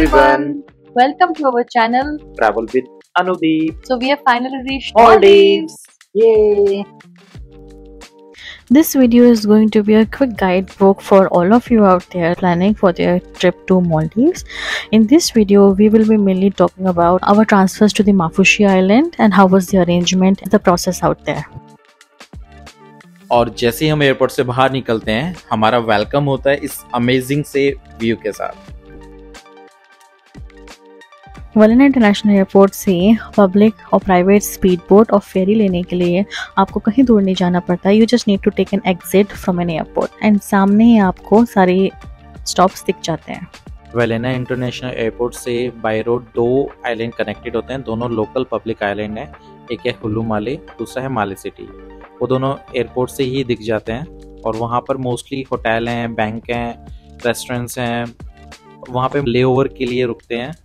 everyone. Welcome to our channel. Travel with Anudeep. So we have finally reached Maldives. Yay! This video is going to be a quick guidebook for all of you out there planning for their trip to Maldives. In this video, we will be mainly talking about our transfers to the Mafushi Island and how was the arrangement, the process out there. और जैसे ही हम airport से बाहर निकलते हैं, हमारा welcome होता है इस अमेजिंग से व्यू के साथ। वलिना इंटरनेशनल एयरपोर्ट से पब्लिक और प्राइवेट स्पीड बोट और फेरी लेने के लिए आपको कहीं दूर नहीं जाना पड़ता। You just need to take an exit from an airport and सामने ही आपको सारे स्टॉप्स दिख जाते हैं। वेलिना इंटरनेशनल एयरपोर्ट से बाय रोड 2 आइलैंड कनेक्टेड होते हैं। दोनों लोकल पब्लिक आइलैंड है, एक है हुलू माले, दूसरा है माले सिटी। वो दोनों एयरपोर्ट से ही दिख जाते हैं और वहाँ पर मोस्टली होटल हैं, बैंक हैं, रेस्टोरेंट्स हैं, वहाँ पे लेओवर के लिए रुकते हैं।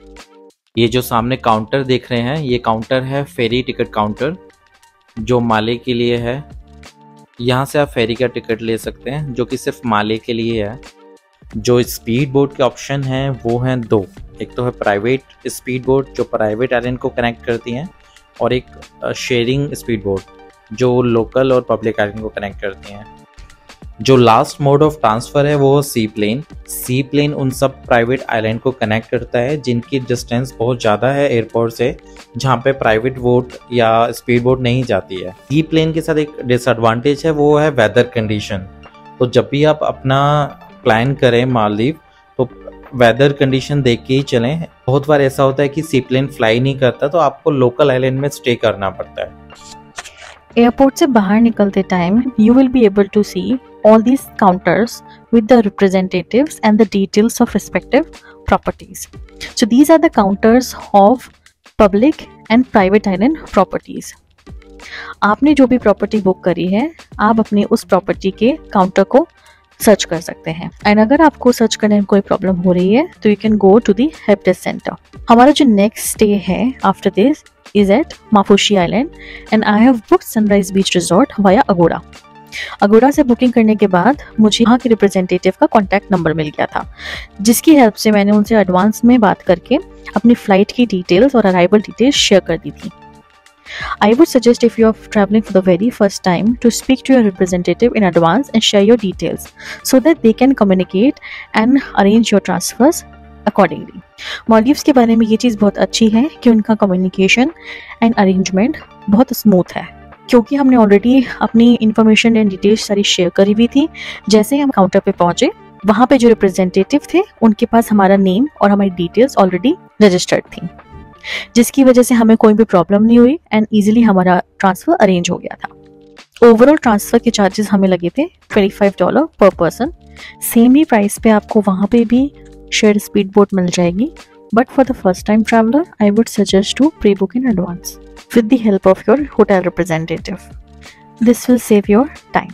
ये जो सामने काउंटर देख रहे हैं, ये काउंटर है फेरी टिकट काउंटर जो माले के लिए है। यहाँ से आप फेरी का टिकट ले सकते हैं जो कि सिर्फ माले के लिए है। जो स्पीड बोट के ऑप्शन हैं वो हैं 2, एक तो है प्राइवेट स्पीड बोट जो प्राइवेट आइलैंड को कनेक्ट करती हैं और एक शेयरिंग स्पीड बोट जो लोकल और पब्लिक आइलैंड को कनेक्ट करती हैं। जो लास्ट मोड ऑफ ट्रांसफ़र है वो सी प्लेन। सी प्लेन उन सब प्राइवेट आइलैंड को कनेक्ट करता है जिनकी डिस्टेंस बहुत ज़्यादा है एयरपोर्ट से, जहाँ पे प्राइवेट बोट या स्पीड बोट नहीं जाती है। सी प्लेन के साथ एक डिसएडवांटेज है, वो है वेदर कंडीशन। तो जब भी आप अपना प्लान करें मालदीव तो वेदर कंडीशन देख के ही चलें। बहुत बार ऐसा होता है कि सी प्लेन फ्लाई नहीं करता तो आपको लोकल आइलैंड में स्टे करना पड़ता है। एयरपोर्ट से बाहर निकलते time you will be able to see all these counters with the representatives and the details of respective properties. So these are the counters of public and private island properties. आपने जो भी property book करी है आप अपनी उस property के counter को सर्च कर सकते हैं एंड अगर आपको सर्च करने में कोई प्रॉब्लम हो रही है तो you can go to the help desk centre. हमारा जो नेक्स्ट स्टे है after this is at Maafushi island and I have booked Sunrise Beach resort via Agoda. Agoda से बुकिंग करने के बाद मुझे यहाँ के रिप्रेजेंटेटिव का कॉन्टैक्ट नंबर मिल गया था, जिसकी हेल्प से मैंने उनसे एडवांस में बात करके अपनी फ्लाइट की डिटेल्स और अराइवल डिटेल्स शेयर कर दी थी। I would suggest if you are traveling for the very first time to speak to your representative in advance and share your details so that they can communicate and arrange your transfers accordingly. Maldives के बारे में ये चीज़ बहुत अच्छी है कि उनका communication and arrangement बहुत स्मूथ है, क्योंकि हमने ऑलरेडी अपनी इन्फॉर्मेशन एंड डिटेल्स सारी शेयर करी हुई थी। जैसे ही हम काउंटर पे पहुंचे वहाँ पे जो रिप्रेजेंटेटिव थे उनके पास हमारा नेम और हमारी डिटेल्स ऑलरेडी रजिस्टर्ड थी, जिसकी वजह से हमें कोई भी प्रॉब्लम नहीं हुई एंड इजीली हमारा ट्रांसफ़र अरेंज हो गया था। ओवरऑल ट्रांसफ़र के चार्जेस हमें लगे थे $25 पर पर्सन। सेम ही प्राइस पे आपको वहाँ पे भी शेयर स्पीड बोट मिल जाएगी, but for the first time traveller I would suggest to pre book in advance with the help of your hotel representative. This will save your time.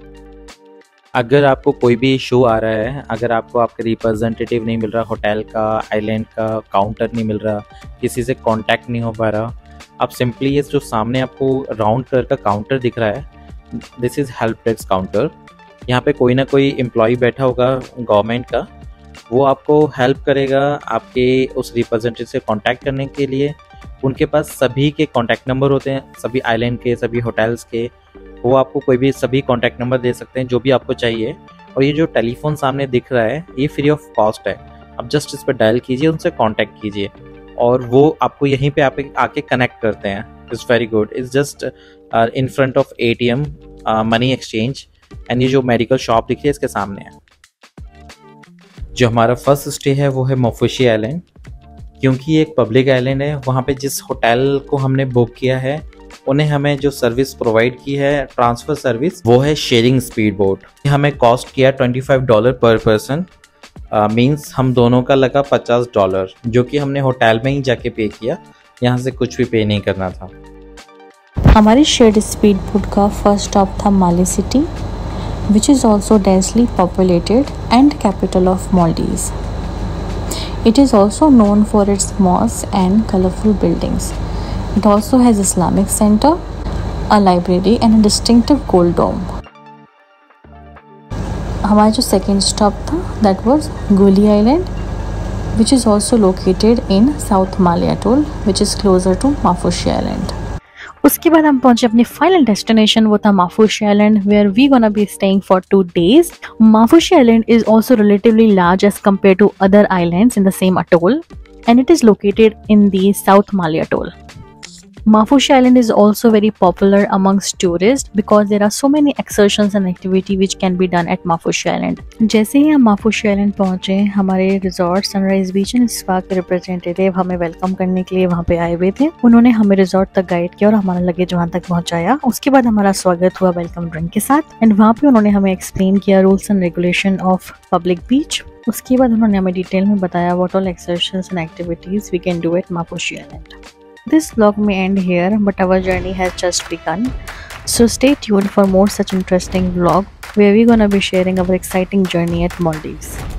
अगर आपको कोई भी इशू आ रहा है, अगर आपको आपका रिप्रेजेंटेटिव नहीं मिल रहा, होटल का, आइलैंड का काउंटर नहीं मिल रहा, किसी से कांटेक्ट नहीं हो पा रहा, आप सिंपली ये जो सामने आपको राउंड कलर का काउंटर दिख रहा है, this is help desk counter. यहाँ पे कोई ना कोई एम्प्लॉय बैठा होगा गवर्नमेंट का, वो आपको हेल्प करेगा आपके उस रिप्रेजेंटेटिव से कांटेक्ट करने के लिए। उनके पास सभी के कांटेक्ट नंबर होते हैं, सभी आइलैंड के, सभी होटल्स के। वो आपको कोई भी सभी कांटेक्ट नंबर दे सकते हैं जो भी आपको चाहिए। और ये जो टेलीफोन सामने दिख रहा है ये फ्री ऑफ कॉस्ट है, आप जस्ट इस पर डायल कीजिए, उनसे कांटेक्ट कीजिए और वो आपको यहीं पे आके कनेक्ट करते हैं। It's very good. It's just in front of ATM money exchange and ये जो मेडिकल शॉप दिख रही है इसके सामने है। जो हमारा फर्स्ट स्टे है वो है माफुशी आइलैंड। क्योंकि ये एक पब्लिक आइलैंड है, वहाँ पे जिस होटल को हमने बुक किया है उन्हें हमें जो सर्विस प्रोवाइड की है ट्रांसफ़र सर्विस, वो है शेयरिंग स्पीड बोट। हमें कॉस्ट किया $25 पर पर्सन, मींस हम दोनों का लगा $50, जो कि हमने होटल में ही जाके पे किया, यहाँ से कुछ भी पे नहीं करना था। हमारी शेयर्ड स्पीड बोट का फर्स्ट स्टॉप था Male city, which is also densely populated and capital of Maldives. It is also known for its mosques and colorful buildings. It also has Islamic center, a library and a distinctive gold dome. हमारा जो second stop था that was Gulhi island, which is also located in South Malé Atoll, which is closer to Mafushi Island. उसके बाद हम पहुंचे अपनी final destination, वो था Maafushi island, where we gonna be staying for 2 days. Mafushi Island is also relatively large as compared to other islands in the same atoll, and it is located in the South Malé Atoll. Mafushi Island is also very popular amongst tourists because there are so many excursions and activity which can be done at Mafushi Island. जैसे ही हम Mafushi Island पहुंचे, हमारे resort Sunrise Beach and spa के representative हमें welcome करने के लिए वहाँ पे आए हुए थे. उन्होंने हमें रिजॉर्ट तक गाइड किया और हमारा लगेज वहाँ तक पहुँचाया. उसके बाद हमारा स्वागत हुआ वेलकम ड्रिंक के साथ, एंड वहाँ पे उन्होंने हमें एक्सप्लेन किया rules and regulation of public beach. उसके बाद उन्होंने हमें डिटेल में बताया what all excursions and activities we can do at Mafushi Island. This vlog may end here, but our journey has just begun. So stay tuned for more such interesting vlog where we're gonna be sharing our exciting journey at Maldives.